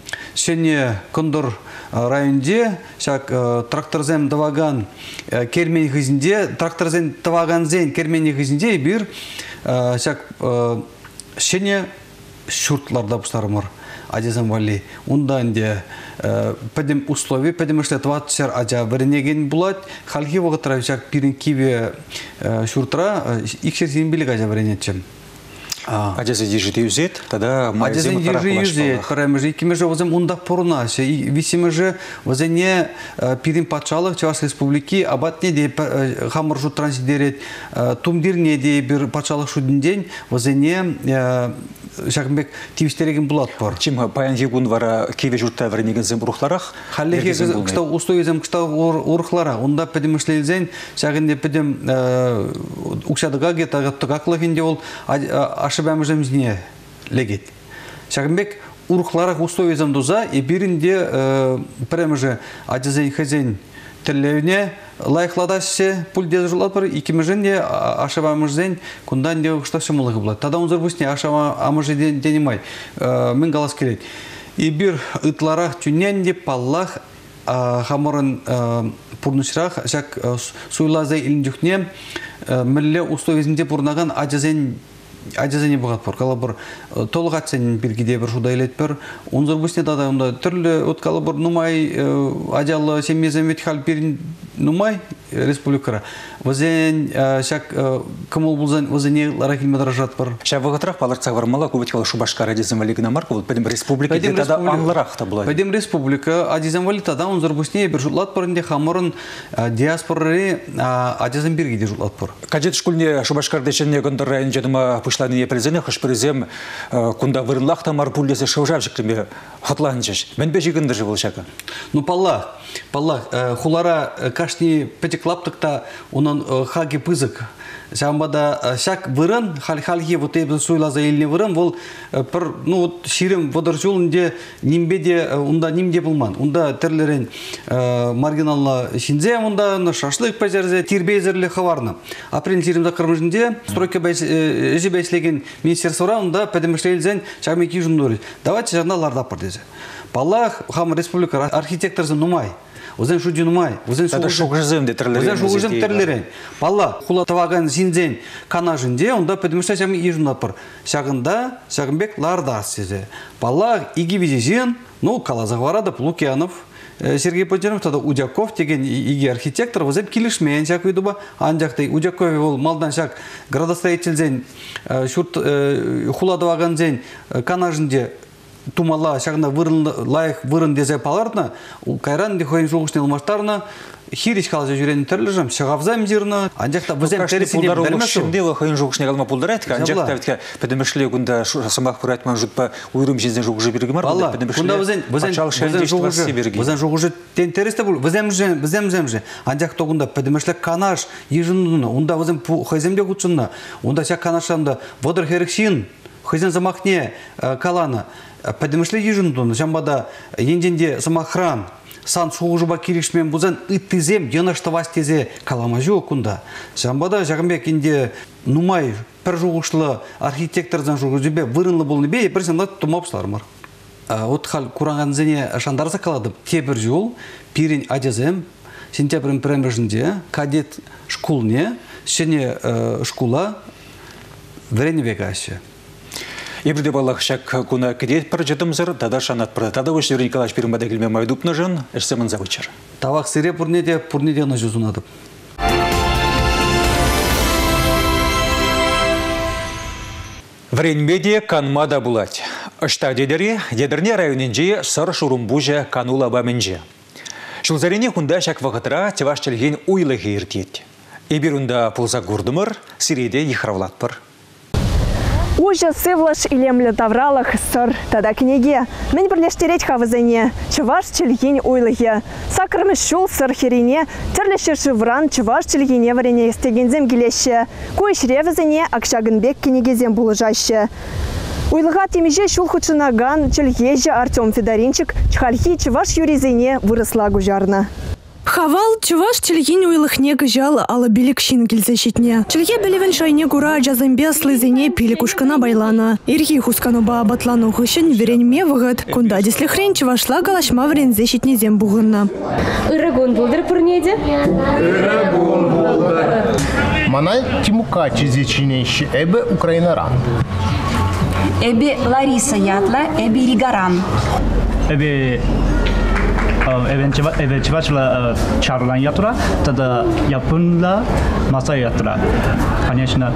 шене кондор районде шак тракторзем даваган кермени хизинде тракторзем даваган зен кермени хизинде бир шак шене шуртларда бустармыр ажазам вали унданде подем условия подем что двадцать ажа вернеген булат халги вогатра шак пирин киве шуртра икшерсин билик ажа вернечем Ажазы дежите юзет, тогда Ажазы дежите юзет, парамежи, кимеже возем ундах порунаше, и висимеже возене пирин патшалых Чувашской республики, абатне де хамаржу трансидерет, тумдирне де бир патшалых шудин день, возене шагмбек тивистереген булат пар. Чим паян егун вара киве журта вернеген зем урухларах? Халлеге кыста устоизем кыста урухлара, унда педем ишлелзен, шагынде педем укшадыга гета тыгаклыгинде ол ашыбамыжым зіне легет. Шагымбек урухларах устоизем доза, и биринде премеже ажазен хазен терлевне лайхладаще пульде жулат бар, икимеженде ашыбамыжзен кундан де кышта шымылығы булат. Тада унзыр бусне ашыбамыжы денемай. Мен галас келет. И бир ытларах тюненде паллах хамырын пурнышрах, шак суйлазай иліндюхне мілле устоиземде пурнаган ажазен Ажазане бұғат бар. Кала бір толғат сен біргеде бір шуда елет бір. Онзыр бұсне дада түрлі өткалы бір нумай ажалы семезем ветхал берін нумай республикара. Вазен шак кымыл бұлзан вазене лара келме даражат бар. Ша вағытрақ паларцақ бармала көбеткалы Шубашкар адизем валигына марку. Пәдем республика де тада анларақ та бұлай. Пәдем республика адизем вали тада онзыр бұсне бір жұтлат барынде хамырын диаспорары адизем біргеде жұтлат бар. Кадет шкульне Шубашкар дешенне гондар район жадыма пышланы епрезене хашпырезем кунда вырынлақ тамар пулдесі шаужав жықлеме хатланчаш. Мен бе жигынды жывыл шака? Ну паллах, паллах, хулара кашни петеклаптықта онын хаги пызык. Шамбада шак вырын, хал-халги вот эбін суйлаза еліне вырын, ол пір, ну вот ширим водоржулынде нимбеде, онда нимде бұлман. Онда тірлерін маргиналла шинзе, онда шашлык пәзерзе, тирбейзерлі хаварны. Апрен ширимда қырмыжынде, стройка әжі бәйслеген министерствора, онда пәдемішлейлзен шағмеки жүндөрі. Давайте жағна ларда пырдезе. Паллах, хам республика архитекторзы нумай. Озен шуди нумай, озен шугызым де терлерен. Озен шугызым терлерен. Палла, хула таваган зинзен канажынде, онда пәдемішта шағмек ежундапыр. Шағында, шағымбек ларда сезе. Палла, иги визизен, ну, Калазахварада, Лукьянов, Сергей Потянов, тогда Удяков, деген иги архитектор, возеп килишмен, шак видуба, анжақтай, Удякове ол малдан шак градостроительзен, хула таваган зен канажынде тумала шагна вырын лайық вырын дезе паларна, ул кайран де хойын жугушны алмаштарна хирич калжа жүрен терлежем шагавзам жирна анжакта бизем тересине бермесу. Шендела хойын жугушны алма пулдарат, анжакта битке педемешле гунда самах пуратман жутпа уйрым жизнен жугужы биргемар, педемешле. Кунда бизен бизен жугужы бизен жугужы тен тересте бул бизем же бизем земже анжакта гунда педемешле канаш ежинуна унда бизем хойземде гучунна унда чак канашанда водор херексин хойзен замахне калана педемешле ежинуна жамбада енденде самахран сан соғужыба керешмен бұзан үттізем, енаштавас тезе каламажу окунда. Жамбада жағымбек инде нумай пір жоғышлы архитектордан жоғызыбе вырынлы болны бе, бір сенлі тұмапсылармыр. От хал куранган зене шандарса каладым. Тебір жол, пирин адязем, сентябрин премежінде кадет шкулне, сене шкула врене вегаще. Ебірде балақ шак күні кедет пір жетімзір, тада шанат пір. Тада өш Юрий Николаевич Пермбада келме майдупны жын, әшсемін завычыр. Тавақ сире пұрнеде, пұрнеде на жүзунадып. Вренмеде канмада булать. Ашта дедері, дедірне районенже сыр шурумбужа канула баменже. Шылзарене күнда шак вақытыра теваш челген уйлығы ертет. Эбірунда пулза гурдымыр, сиреде ехравлат пыр. Уже сывлаш илемлі тавралах сыр тада книге. Мен бірлештерет хавызыне, чываш челгень ойлығы. Сакырмыш шул сыр херине, тірліші шывран чываш челгене варене істегензем келеші. Көйшіре візіне Акшагынбек кенегезем бұлыжашы. Уйлыға темеже шул худшынаган челгежі Артем Федоринчик чхальхи чываш юризыне вырысла гужарна. Хавал чуваш челгин уйлыхне гыжал ала билик шин келсе шитне. Челге белевен шайне гура жазымбе слызыне пилик ушкана байлана. Ирхи хускануба батлану хышын веренме вғыт. Кунда деслі хрен чувашла галашма врензе шитне зем буғынна. Ирагон болдыр пұрнеде? Ирагон болдыр. Манай Тимука чизечинейші эбі Украинаран. Эбі Лариса ятла, эбі Ригаран. Эбі Evet, çivaçla çağrılan yatıra, tada yapınla masa yatıra. Конечно,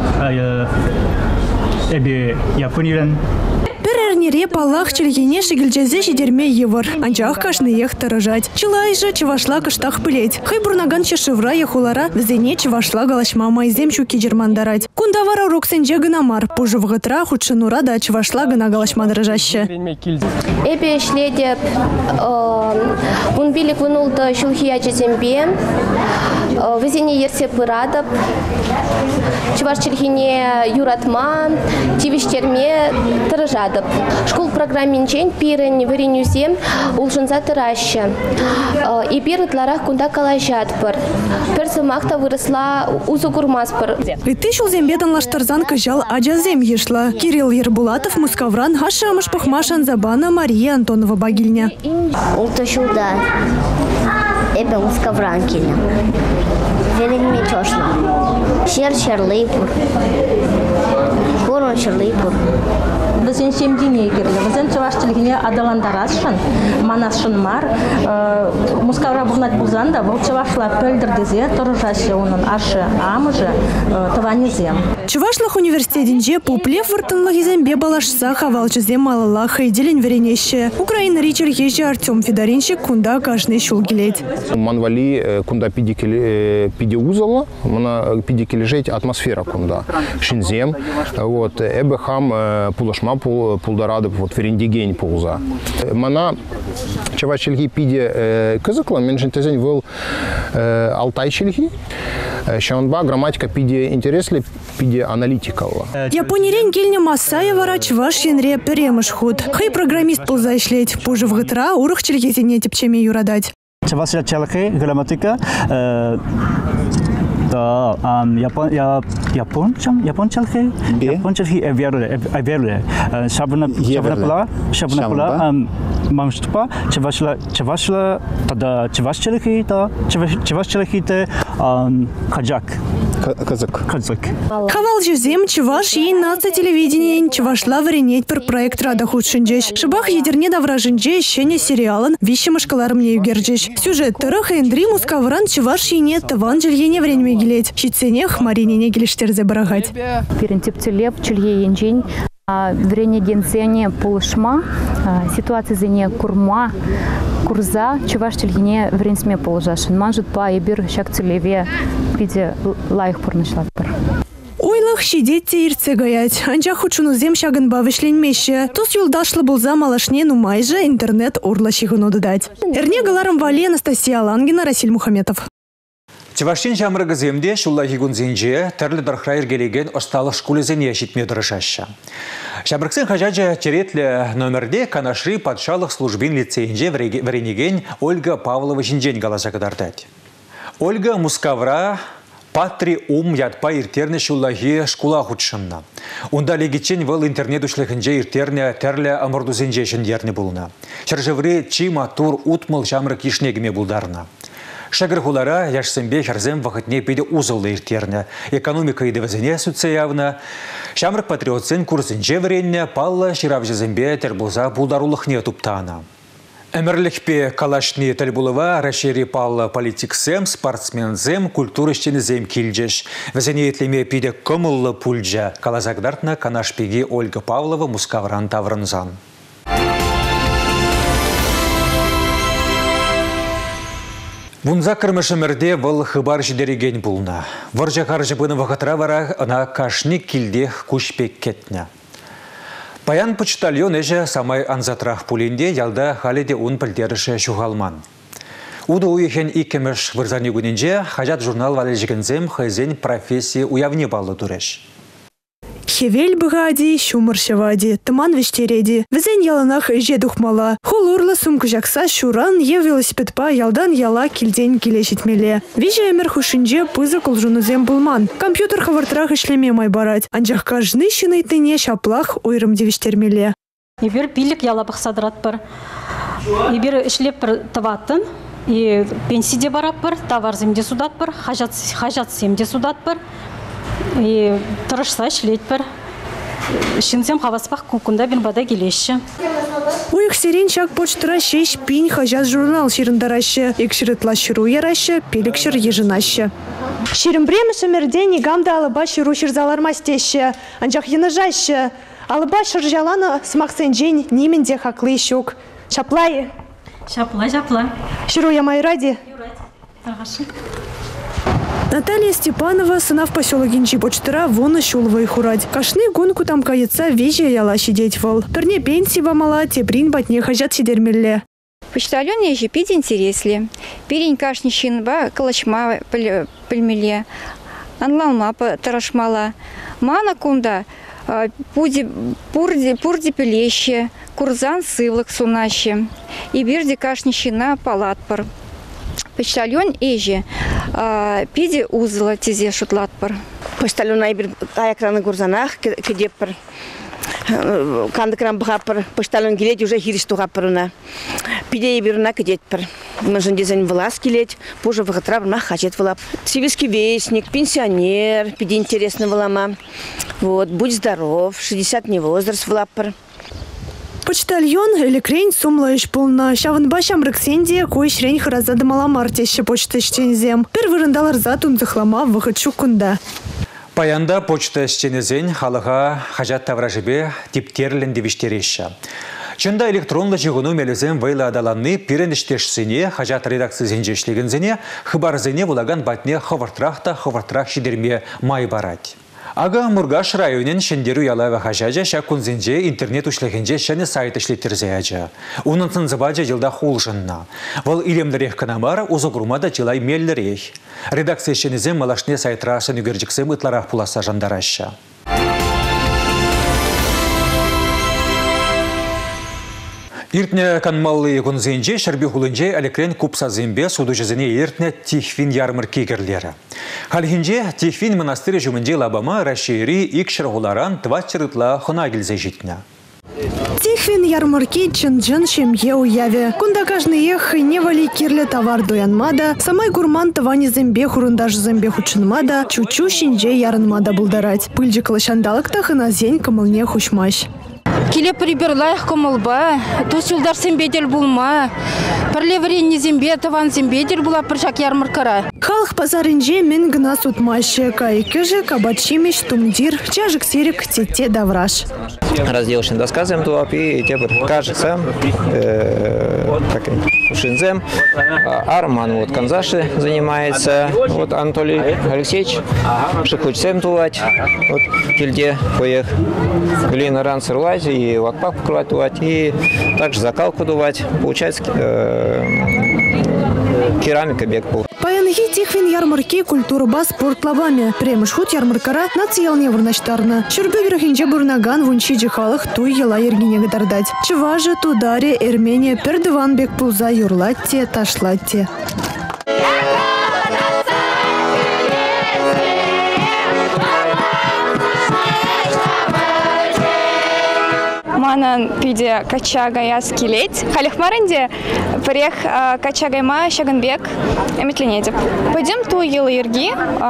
ebi yapın ilen. Перернере палах челгене шегілжезе жедерме евар. Анчах кашны ех таражать. Чылай же чывашла кыштах пылеть. Хай бурнаган чешывра ехулара візене чывашла галашма майзем чуки жермандарать. Кундавара роксенже гынамар. Пужы вғытра худшынура да чывашла гына галашма дырыжаще. Эбе шледеп вун билик вунулды шулхия жезембе. Візене ерсе пырадып. Чываш челгене юратма. Тивиштерме тырыжадып. Школ программинчен пирен варенюзем улжынза тыраща. И пирытларах кунда калажат пыр. Персымахта выросла узу гурмас пыр. И ты шулзембедан лаштарзан кыжал аджазем ешла. Кирилл Ербулатов, Мускавран, Хашамыш Пахмашан Забана, Мария Антонова Багильня. Улта шулда. Эбе Мускавран келем. Верен метошла. Шер шерлыпур. Корон шерлыпур. Бізден семдене керлі. Бізден чываш тілгіне адаландарасшын, манасшын мар. Мускавра бұғнат бұлзанда, бұл чывашла пөлдірдізе, тұрыжашы оның ашы амыжы тыванезем. Чывашлық университетінже пуплев выртынлық изембе балашса хавалчызем алала хайделен веренеші. Украина ричергежі Артем Федоринчик кунда кажны шул келет. Манвали кунда пиде узала, мана пиде кележеть атмосфера кунда. Шинзем, вот, эбе хам пулашма пулдарады вот верендигень пулза. Мана чавачельги пиде кызыкла, мен жентезень был алтайчельги. Шанба грамматика пиде интересли, пиде аналитикала. Японирен гельня Масаева чваш янре перемыш худ. Хай программист пулза ишлеть. Позже в гытра урых чельгезине тепчеме юрадать. Чавашля чалхи грамматика. Да, япон я япон чам япон чалхи япон чалхи эверле эверле шабна шабна пла шабна пла мамштпа чавашла чавашла тада чаваш чалхи та чаваш чалхи те казак казак казак. Хавал жезем чаваш ей наца телевидение чавашла варенеть пер проект рада худшинджеш. Шабах едерне давражинже щене сериалын вещи машкаларым не югерджеш. Сюжет тырых Эндри Мускавран чаваш ейне таван жильене время гилеть. Щитсенех Марине не гилештерзе барагать. Перентиптелеп чилье енжень Вренегенцене полышма, ситуация зене курма, курза, чуваш тельгине вренсме положашин. Манжут па ебир шак целеве виде лайх порнышлатпар. Ойлах шидетте ирце гаять. Анча хучуну зем шагын бавышленмеше. Тус юлдашлы булза малашне ну майже интернет орла шигын одыдать. Эрне галарым вали Анастасия Лангина, Расиль Мухаметов. Чеваштин жамрыгы земде шуллахи гунзинже тәрлі дархрайыр келеген осталық шкулезене шитме дұрышашы. Шамрыксын хажаджа теретлі номерде канашри патшалық службин лицейнже вренеген Ольга Павлова жинжен галажа кадардать. Ольга Мускавра патри ум ятпа иртерне шуллахи шкула худшынна. Унда легичен выл интернет ушлыхынже иртерне тәрлі амырдузенже жіндерне булна. Шаржевре чи матур утмыл жамрык ишнегіме булдарна. Шагырхулара яшсембе харзем вахытне педе узылы иртерне. Экономика идевазене сүтсе явна. Шамрык патриотсен курсынже вренне палла ширавжезембе тербулза булдарулыхне туптана. Әмірлікпе калашни тәлбулыва рашери палла политиксем, спортсмензем, культурыштенізем килджеш. Вазене етлеме педе кымыллы пульджа. Калазагдартна канашпеге Ольга Павлова Мускавран таврынзан. Вунза кірмішімірде бұл хыбар жидереген бұлна. Варжа қаржы бұны вақытыра вара ана кашны килдех күшпек кетні. Паян почтальон әжі самай анзатрах пулінде ялда халеде он пілдеріші шуғалман. Уды уйхен икеміш вырзаны күнінже хажат журнал валі жігінзем хайзен профессия уявне балы дұреш. Хевель бгади, шумыршевади, тыман вештереди. Візен яланах эже духмала. Холурлы сумку жақса шуран е велосипедпа ялдан яла килден келешетмеле. Вижа эмер хушинже пызы кулжунузем булман. Компьютер хавартрах ишлеме май барать. Анжақ кажны шинайтыне шаплах ойрым девештермеле. Ибер пилик яла бақсадрат бар. Ибер ишлеп бір таваттын. И пенсиде барап бар, товар земде судат бар, хажат, хажат семде судат бар. И тұрышса шлет бір. Шинзем хаваспақ кукунда бен бада келеші. Уйық серен шак почтыра шеш пин хажат журнал ширындарашы. Экшірітла шыру ярашы, пелікшір ежінашы. Ширімбремі шымерде негамда алыба шыру шырзалар мастеші. Анжақ енажашы. Алыба шыржаланы смақсен жен неменде хақлы шок. Шаплайы. Шапла, шапла. Шыру ямай ради. Тарғашы. Наталья Степанова сынав поселогинчи почтыра вона шулвай хурать. Кашны гонку там каяца вежа яла сидеть вол. Перне пенсии вамала теприн батне хажат сидермелле. Почтальон ежи пить интересли. Пирень кашнищин ба калачма пельмеле. Анлалма тарашмала. Мана кунда пурди пурди пелеще. Курзан сывлок сунаще. И бирди кашнищина палатпар. Почтальон ежи пиде узла тезе шутлатпар. Почтальон айбир аякраны курзанах кедеппар. Кандыкран бхаппар. Почтальон келет уже хириш тугаппарына. Пиде ебирна кедетпар. Можен дезен влас келет, позже вахатрабр мах хачет влап. Сибирский вестник, пенсионер, пиде интересно влама. Вот, будь здоров, шестьдесят не возраст влаппар. Почтальон или крень сумлаешь полна. Шаванба шамрыксенде кой шрень харазады маламартеще почта штензем. Первый рындалар затун захлама выход кунда. Паянда почта штенезен халыға хажат тавражыбе типтерлен девиштереща. Чында электронлы жығыну мелізен вайлы адаланны пирендіштешсіне хажат редакция зенжешлігінзіне хыбарзіне вулаган батне хавартрахта хавартрах шидерме май барать. Ага Мургаш районен шендеру ялава хажаджа шакунзенже интернет ушлегенже шәне сайт ишлеттерзеяджа. Унын сынзыбаджа жылда хулжынна. Вол илемдерек канамара узугрумада жылай меллерек. Редакция шенезем малашне сайтрашын үгерджіксем ытларах пуласа жандараща. Иртне канмаллы гунзенже шарби хулынже алекрен купсазембе суду жезіне иртне тихвин ярмарки керлері. Халхинже тихвин монастыры жүмінде лабама рашири икшырғуларан твачырытла хына келзе житне. Тихвин ярмарки чын-чын шемье уяве. Кунда кажный ех не вали кирле товар доянмада, самай гурман тавани зембе хурындаш зембе хучынмада, чучу шинже ярынмада булдарать. Пыльджи калашандалыктах и на зень камылне хушмаш. Келе приберлайх комылба, тус юлдар сембедел булма. Пірле варенне зембе, таван зембедел була піршак ярмаркара. Халых пазарынже мен гына сутмаще, кайки же кабачимеш тумдир, чажик серик тете давраш. Разделочный досказываем туапи, и теперь кажется, шинзем, Арман вот Канзаши занимается, вот Анатолий Алексеевич, шихучсем тувать, вот кильде поех, глина ран сырвать и вакпак покрывать тувать, и также закалку дувать, получается керамика бег был. Паянхи тихвин ярмарки культура спортлабами. Премыш хут ярмаркара нациялне вырнаштарны. Шурбе верхинче бурнаган вунчи джихалых туй ела ергине гадардать. Чыважы тударе Эрмения пердыван бек пулза юрлатте ташлатте. Манан пиде качага яски леть. Халихмаренде приех качагайма Шаганбек Эмитленедев. Пойдем ту ел ирги.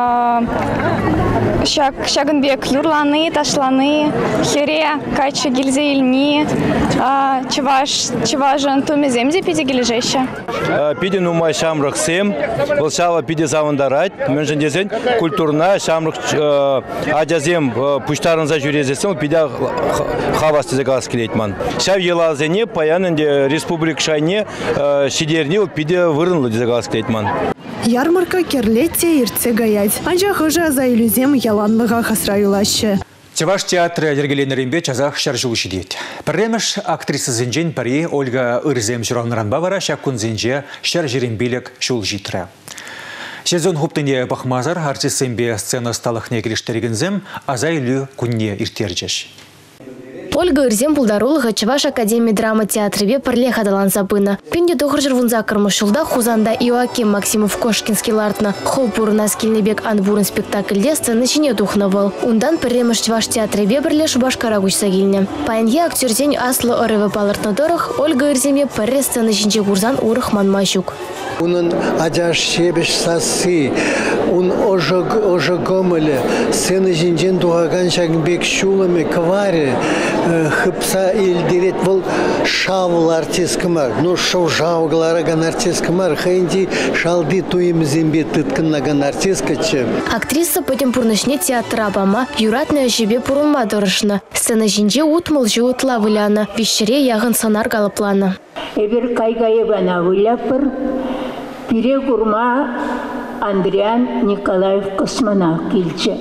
Шаганбек юрланы, ташланы, хере, кача гильзе ильни, чеваш, чеважан туме земде пиде гильжеща. Пиде нумай шамрах сем, волшава пиде завандарать, менжендезен культурна шамрах адязем пуштарын за жюрезесен пиде хавасты загал скелетман. Шав елазене паяненде республик шайне шидерни пиде вырынлы загал скелетман. Ярмарка керлетте ирце гаять. Анжа хыжа за иллюзем яланлыга хасраюлаще. Чеваш театры ергеленеринбе чазах шаржулышы дейт. Пірремеш актриса зенжен пари Ольга Ирзем журавныран бавара шаккун зенже шаржеренбелек шул житры. Сезон хуптыне бахмазар артистсембе сцена сталыхне келештерегензем азайлы күнне иртерджеш. Ольга Ирзем пулдарулыға Чуваш Академия драма театрыбе пірле хадалан запына. Пенде тоғыр жырвунза кырмышылда хузанда Иоаким Максимов Кошкинский лартна. Хол пурына скильнебек анбурын спектакльде сцены чине тухнавал. Ундан пірремеш Чуваш театрыбе бірле шубашкара күчса келіне. Паянге актерден аслы ырывы палыртнадорых Ольга Ирземе пірре сцены чинче курзан урых манмашук. Унын ажаш шебеш сасы, он ожогомылы, сцены жинжен дугаган Шагынбек шулами квари, хыпса илдерет был шавыл артисткамар, но шау жауглараган артисткамар, хайнди шалди туим зембе тытканнаган артисткачы. Актриса потом пурнышне театра бама, юратная жебе пурунма дорышна. Сцена жинже утмыл же утла выляна, вещере ягын санар галаплана. Эбер кайгаебана выляпыр, пире гурма Андриан Николаев космонавт келче.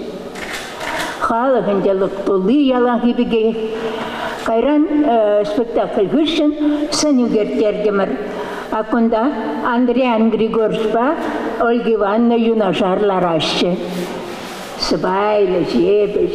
Халыгынделык толы ялан гибеге кайран спектакль вышын санюгертергемір. Акунда Андриан Григорьевпа Ольга Ивановна юнашарлар ашчы. Сыбайлы жебеш.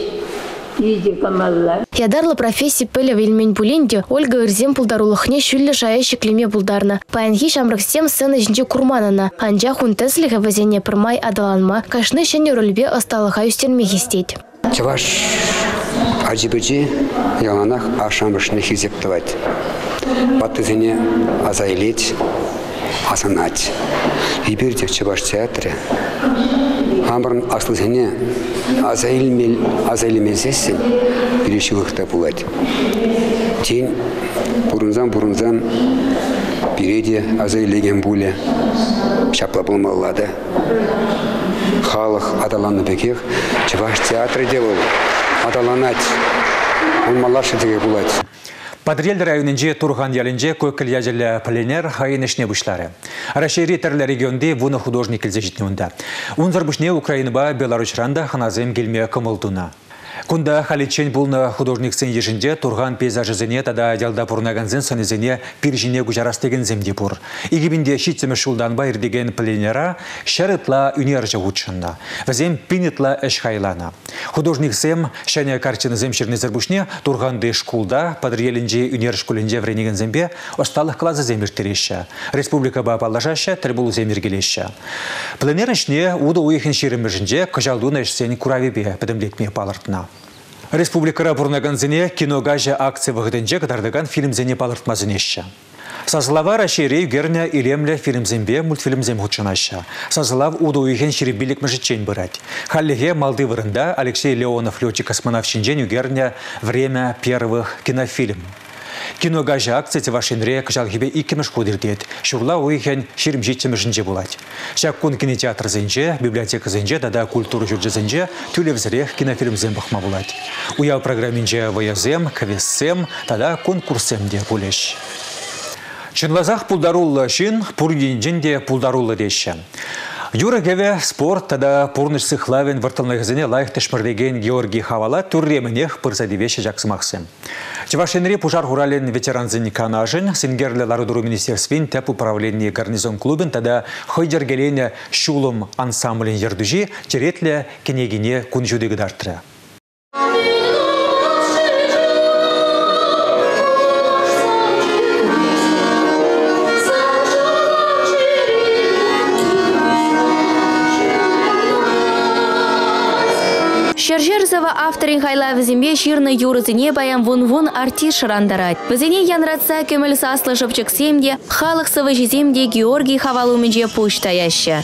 Ядарлы профессии пеля вельмень пулинде Ольга Ирзем пулдарулыхне шүллі жаящи клеме пулдарна. Паянхи шамрыксем сцена жинде курманана. Анжа хунтесліға вазене пырмай адаланма, кашны шәне рөлбе асталыға үстерме хистеть. Чаваш аджибыджи яланах ашамрышны хизептывать. Батызене азайлеть, асанать. И берде Чаваш театре. Амрын аслызене азайлемезесін перешілікті бұлайды. Тен бұрынзан-бұрынзан береде азайлеген бұлі шапла болмалады. Халық адаланы бекех, Чуваш театры де бол, адаланать, он малашы деге бұлайды. Падрель районынже Турхан ялынже көкіл язылы пленер хайынышне бұшлары. Рашири тәрлі регионде вуны художник келзе жетнеуінде. Унзар бұшне Украинаба Беларусьранда ханазым келме кымылдуна. Кунда халичен булны художник сен ежінде Турхан пейзажызыне тада ялда пурнаганзен сонезене пиржине гужарастеген земде пур. Игибінде шитсемі шулдан байыр деген пленера шарытла үнерже учынна. Вазем пинетла эшхайлана. Художник сем шаня картины земшерне зербушне Турганды шкулда падриелінже үнер шкулінде вренеген зембе осталых клазы земір тереща. Республика ба паллажаща требулу земір келеща. Пленер ішне уды уйхен шереміржінде кыжалдуна ішсен куравебе пәдімлетме палыртна. Республикара бурнаганзине киногажа акция вғыдынже кадардаган фильмзене палыртмазынеща. Сазылава Рашири герня илемле фильмзембе мультфильмзем худшанаща. Сазылав уду уйхен шеребилик мажичень бырать. Халлиге малды вырында Алексей Леонов летчик космонавт шинжен герня время первых кинофильм. Киногажа акция тевашинре кыжалгебе иккемеш кудырдет. Шурла ойхен ширим жетчемешінже болать. Шаккун кинотеатр зенже, библиотека зенже, дада культура жүрджі зенже, тюлевзірех кинофильм зембахма болать. Уяв программинже воязем, кавессем, тада конкурсемде болеш. Чынлазах пулдаруллы шин, пурдинженде пулдаруллы деші. Юра геве спорт тада пурнышсы хлавен вартылнығызыне лайық тышмырдеген Георгий Хавала турременех пырзадевеші жақсымақсы. Чевашенре пужар хурален ветеранзын канажын, сингерлі ларудуру министерствен тәп управление гарнизон клубын тада хойдергелене шулым ансамблен ердужи черетлі кенегіне күнжудегі дартыры. Шержерзова авторин хайлав зембе ширны юрызыне баян вун-вун артист шырандарать. Візіне янратса көміл саслы жыпчык семде, халық сывы жеземде Георгий Хавалумынже пушта яща.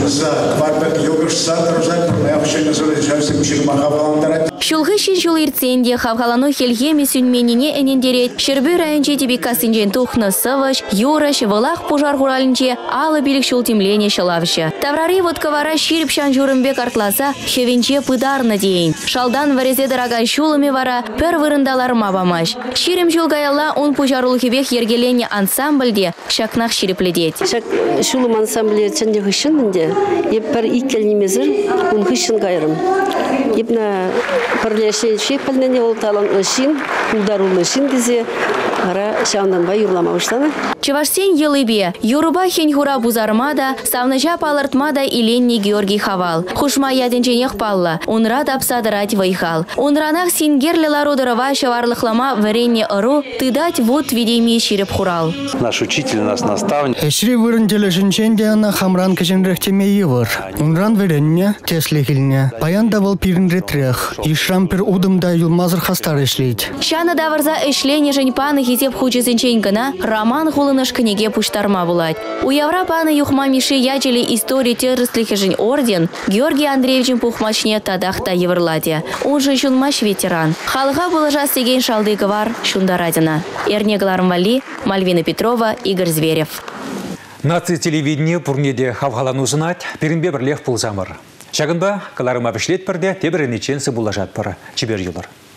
Шулғы шин шул ирценде хавхалану хелгеме сүнменіне әнендерет, шербі райынче тебека синжен тухны сывыш, юраш, вылақ пужар хуралынче, алы билік шул темлене шылавшы. Таврари вот кавара ширіпшан журымбек артласа, хевенче пыдарны дейін. Шалдан варезе дыраган шулыме вара, пір вырындалар мабамаш. Ширім жул гаяла он пужарул хебек ергелене ансамбльде, шакнақ ширипледет. Шак шулым ансамбле чанде хышынынде, еп пір иккелнемезір, он хышын гайрым. Епна пірлешен шек пілнене ол талан ұшын, ұлдарул ұшын дезе, ара шауындан бай юрлама ұштаны. Чевашсен елыбе, юруба хен хура бузармада, савныжа палыртмада иленне Георгий Хавал. Хушма яденченех палла, унра дапсадырать вайхал. Унранах сингерлі ларудырова шаварлыхлама варенне ыру, тыдать вот видейме ширип хурал. Наш учитель, наш наставник. Эшри вырынделі жінченде ана хамран кешенрехтеме евыр. Унран веренне, теслихилне. Паян давал пирин ретрех. Ишрам пир удымда юлмазыр хастар эшлейт. Шана даварза эшлене женьпаны хитеп хучесенченькана, роман хулыныш книге пуштарма булать. У Европаны юхма миши ячели истории террористлих жень орден, Георгий Андреевичем пухмачне тадахта еврладе. Он же шунмаш ветеран. Халга булажа сеген шалды гвар шундарадина. Эрнегларм Вали, Мальвина Петрова, Игорь Зверев. Наци телевидение пурнеде хавхалану знать, перенбе бірлех пулзамыр. Шагынба, каларыма бішлет бірде, тебірінеченсі булажат пара. Чебер юлар.